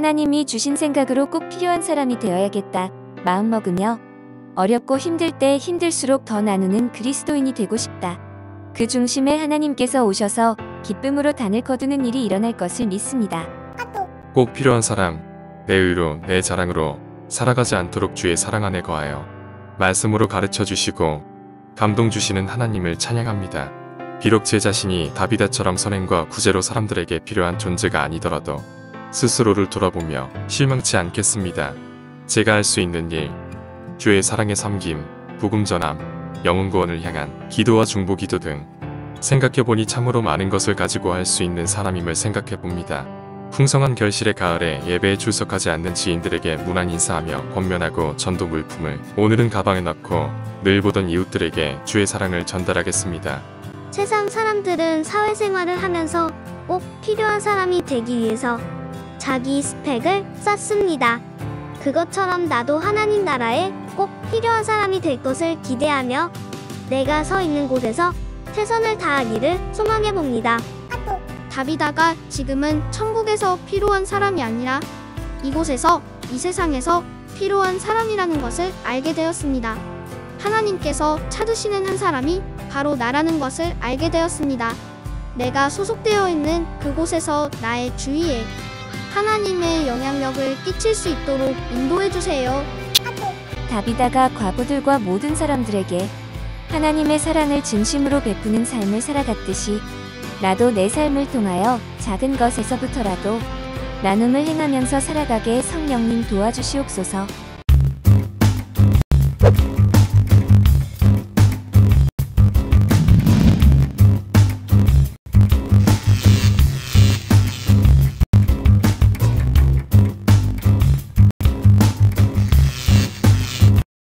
하나님이 주신 생각으로 꼭 필요한 사람이 되어야겠다 마음먹으며 어렵고 힘들 때 힘들수록 더 나누는 그리스도인이 되고 싶다. 그 중심에 하나님께서 오셔서 기쁨으로 단을 거두는 일이 일어날 것을 믿습니다. 꼭 필요한 사람, 내 의로 내 자랑으로 살아가지 않도록 주의 사랑 안에 거하여 말씀으로 가르쳐 주시고 감동 주시는 하나님을 찬양합니다. 비록 제 자신이 다비다처럼 선행과 구제로 사람들에게 필요한 존재가 아니더라도 스스로를 돌아보며 실망치 않겠습니다. 제가 할 수 있는 일, 주의 사랑의 섬김, 복음 전함, 영혼 구원을 향한 기도와 중보기도 등 생각해보니 참으로 많은 것을 가지고 할 수 있는 사람임을 생각해봅니다. 풍성한 결실의 가을에 예배에 출석하지 않는 지인들에게 문안 인사하며 권면하고 전도 물품을 오늘은 가방에 넣고 늘 보던 이웃들에게 주의 사랑을 전달하겠습니다. 세상 사람들은 사회생활을 하면서 꼭 필요한 사람이 되기 위해서 자기 스펙을 쌓습니다. 그것처럼 나도 하나님 나라에 꼭 필요한 사람이 될 것을 기대하며 내가 서 있는 곳에서 최선을 다하기를 소망해봅니다. 다비다가 지금은 천국에서 필요한 사람이 아니라 이곳에서 이 세상에서 필요한 사람이라는 것을 알게 되었습니다. 하나님께서 찾으시는 한 사람이 바로 나라는 것을 알게 되었습니다. 내가 소속되어 있는 그곳에서 나의 주위에 하나님의 영향력을 끼칠 수 있도록 인도해 주세요. 다비다가 과부들과 모든 사람들에게 하나님의 사랑을 진심으로 베푸는 삶을 살아갔듯이 나도 내 삶을 통하여 작은 것에서부터라도 나눔을 행하면서 살아가게 성령님 도와주시옵소서.